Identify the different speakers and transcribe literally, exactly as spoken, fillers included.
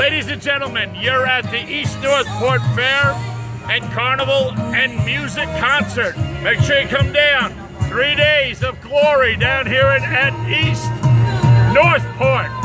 Speaker 1: Ladies and gentlemen, you're at the East Northport Fair and Carnival and Music Concert. Make sure you come down. Three days of glory down here at, at East Northport.